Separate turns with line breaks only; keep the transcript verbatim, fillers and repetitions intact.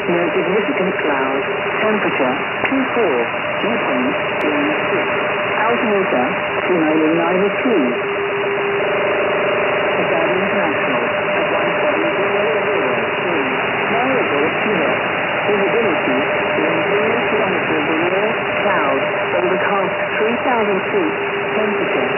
No significant clouds. Temperature two four. Dew point one six. Altimeter two nine nine two. Agadi International at one seven zero zero three. Variable pivot. Visibility one zero kilometers away. Clouds overcast three thousand feet. Temperature